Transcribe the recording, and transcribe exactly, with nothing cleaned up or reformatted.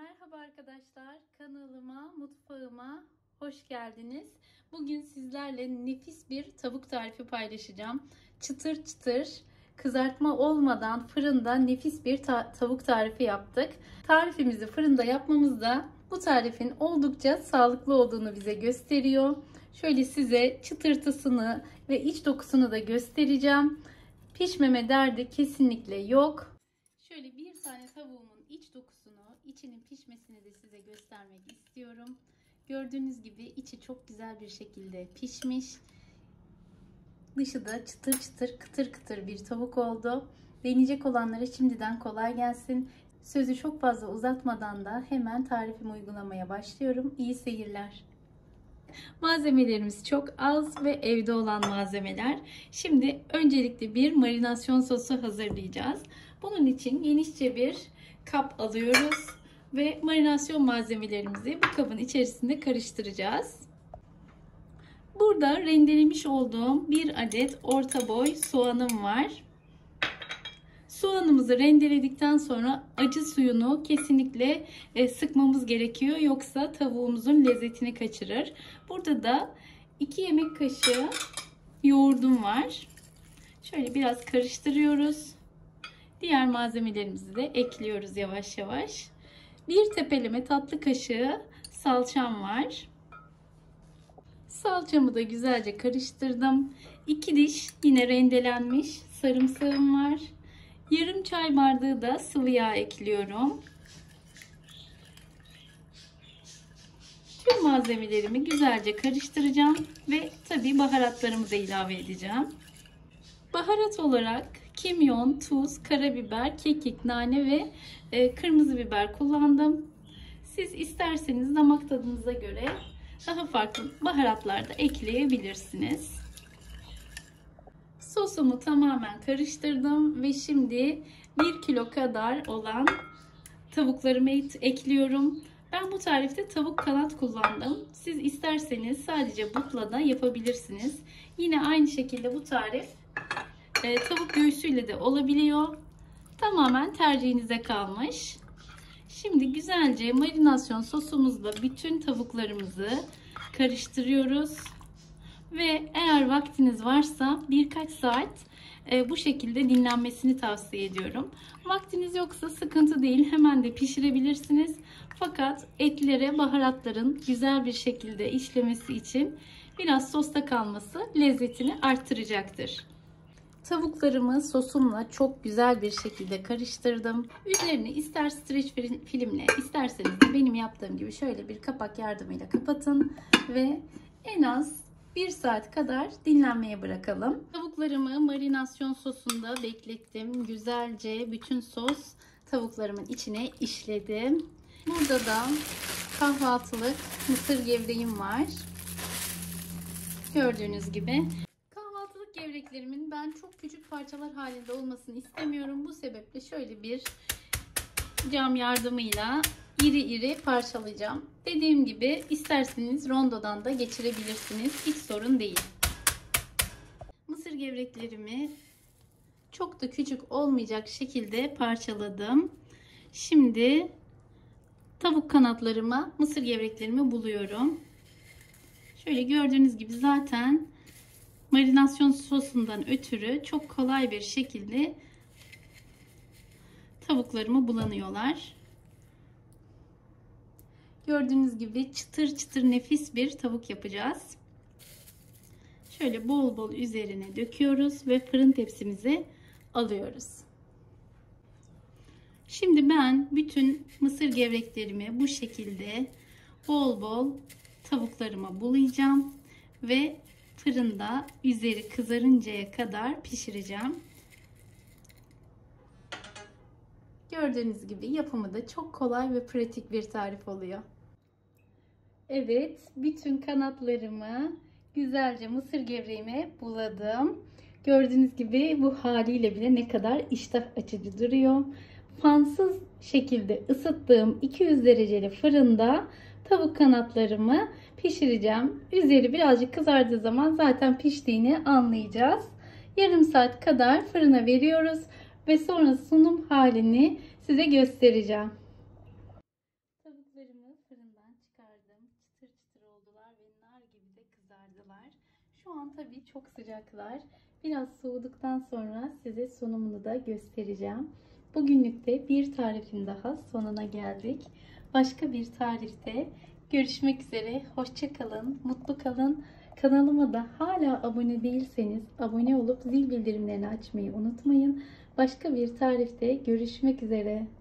Merhaba arkadaşlar, kanalıma, mutfağıma hoş geldiniz. Bugün sizlerle nefis bir tavuk tarifi paylaşacağım. Çıtır çıtır, kızartma olmadan fırında nefis bir ta tavuk tarifi yaptık. Tarifimizi fırında yapmamız da bu tarifin oldukça sağlıklı olduğunu bize gösteriyor. Şöyle size çıtırtısını ve iç dokusunu da göstereceğim. Pişmeme derdi kesinlikle yok. Şöyle bir tane tavuğumun iç dokusunu, içinin pişmesini de size göstermek istiyorum. Gördüğünüz gibi içi çok güzel bir şekilde pişmiş. Dışı da çıtır çıtır, kıtır kıtır bir tavuk oldu. Deneyecek olanlara şimdiden kolay gelsin. Sözü çok fazla uzatmadan da hemen tarifimi uygulamaya başlıyorum. İyi seyirler. Malzemelerimiz çok az ve evde olan malzemeler. Şimdi öncelikle bir marinasyon sosu hazırlayacağız. Bunun için genişçe bir kap alıyoruz ve marinasyon malzemelerimizi bu kabın içerisinde karıştıracağız. Burada rendelemiş olduğum bir adet orta boy soğanım var. Soğanımızı rendeledikten sonra acı suyunu kesinlikle sıkmamız gerekiyor. Yoksa tavuğumuzun lezzetini kaçırır. Burada da iki yemek kaşığı yoğurdum var. Şöyle biraz karıştırıyoruz. Diğer malzemelerimizi de ekliyoruz yavaş yavaş. Bir tepeleme tatlı kaşığı salçam var. Salçamı da güzelce karıştırdım. iki diş yine rendelenmiş sarımsağım var. Yarım çay bardağı da sıvı yağ ekliyorum. Tüm malzemelerimi güzelce karıştıracağım ve tabii baharatlarımı da ilave edeceğim. Baharat olarak kimyon, tuz, karabiber, kekik, nane ve e, kırmızı biber kullandım. Siz isterseniz damak tadınıza göre daha farklı baharatlar da ekleyebilirsiniz. Sosumu tamamen karıştırdım ve şimdi bir kilo kadar olan tavuklarımı ekliyorum. Ben bu tarifte tavuk kanat kullandım. Siz isterseniz sadece butla da yapabilirsiniz. Yine aynı şekilde bu tarif e, tavuk göğsüyle de olabiliyor. Tamamen tercihinize kalmış. Şimdi güzelce marinasyon sosumuzla bütün tavuklarımızı karıştırıyoruz. Ve eğer vaktiniz varsa birkaç saat e, bu şekilde dinlenmesini tavsiye ediyorum. Vaktiniz yoksa sıkıntı değil, hemen de pişirebilirsiniz. Fakat etlere baharatların güzel bir şekilde işlemesi için biraz sosta kalması lezzetini arttıracaktır. Tavuklarımı sosumla çok güzel bir şekilde karıştırdım. Üzerini ister streç filmle, isterseniz de benim yaptığım gibi şöyle bir kapak yardımıyla kapatın ve en az bir saat kadar dinlenmeye bırakalım. Tavuklarımı marinasyon sosunda beklettim. Güzelce bütün sos tavuklarımın içine işledim. Burada da kahvaltılık mısır gevreğim var. Gördüğünüz gibi. Kahvaltılık gevreklerimin ben çok küçük parçalar halinde olmasını istemiyorum. Bu sebeple şöyle bir cam yardımıyla iri iri parçalayacağım. Dediğim gibi isterseniz rondodan da geçirebilirsiniz. Hiç sorun değil. Mısır gevreklerimi çok da küçük olmayacak şekilde parçaladım. Şimdi tavuk kanatlarıma mısır gevreklerimi buluyorum. Şöyle gördüğünüz gibi zaten marinasyon sosundan ötürü çok kolay bir şekilde tavuklarımı bulanıyorlar. Gördüğünüz gibi çıtır çıtır nefis bir tavuk yapacağız. Şöyle bol bol üzerine döküyoruz ve fırın tepsimize alıyoruz. Şimdi ben bütün mısır gevreklerimi bu şekilde bol bol tavuklarıma bulayacağım ve fırında üzeri kızarıncaya kadar pişireceğim. Gördüğünüz gibi yapımı da çok kolay ve pratik bir tarif oluyor. Evet, bütün kanatlarımı güzelce mısır gevreğime buladım. Gördüğünüz gibi bu haliyle bile ne kadar iştah açıcı duruyor. Fansız şekilde ısıttığım iki yüz dereceli fırında tavuk kanatlarımı pişireceğim. Üzeri birazcık kızardığı zaman zaten piştiğini anlayacağız. Yarım saat kadar fırına veriyoruz ve sonra sunum halini size göstereceğim. Şu an tabii çok sıcaklar. Biraz soğuduktan sonra size sunumunu da göstereceğim. Bugünlük de bir tarifin daha sonuna geldik. Başka bir tarifte görüşmek üzere. Hoşça kalın, mutlu kalın. Kanalıma da hala abone değilseniz abone olup zil bildirimlerini açmayı unutmayın. Başka bir tarifte görüşmek üzere.